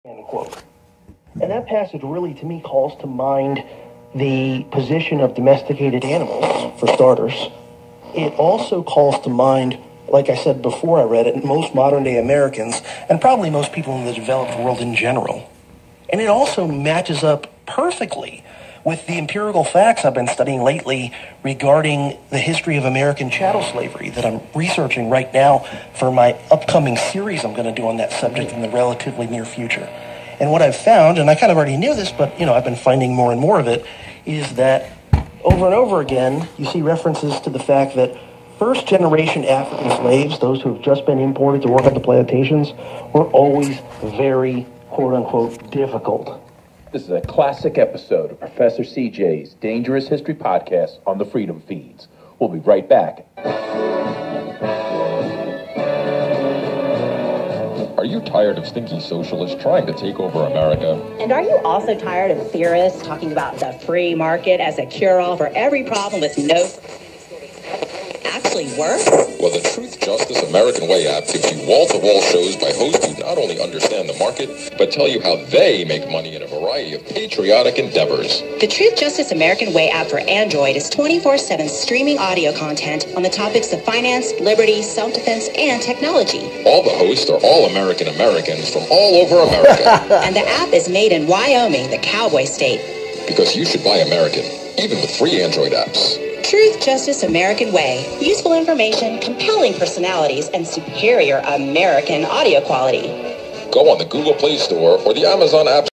End quote. And that passage really, to me, calls to mind the position of domesticated animals, for starters. It also calls to mind, like I said before I read it, most modern-day Americans, and probably most people in the developed world in general. And it also matches up perfectly with the empirical facts I've been studying lately regarding the history of American chattel slavery that I'm researching right now for my upcoming series I'm going to do on that subject in the relatively near future. And what I've found, and I kind of already knew this, but I've been finding more and more of it, is that over and over again, you see references to the fact that first-generation African slaves, those who have just been imported to work at the plantations, were always very, quote-unquote, difficult. This is a classic episode of Professor CJ's Dangerous History Podcast on the Freedom Feeds. We'll be right back. Are you tired of stinky socialists trying to take over America? And are you also tired of theorists talking about the free market as a cure-all for every problem with no actually work? Well, the Truth, Justice, American Way app gives you wall-to-wall shows by hosts who not only understand the market, but tell you how they make money in a variety of patriotic endeavors. The Truth, Justice, American Way app for Android is 24/7 streaming audio content on the topics of finance, liberty, self-defense, and technology. All the hosts are all American Americans from all over America. And the app is made in Wyoming, the cowboy state. Because you should buy American, even with free Android apps. Truth, Justice, American Way. Useful information, compelling personalities, and superior American audio quality. Go on the Google Play Store or the Amazon App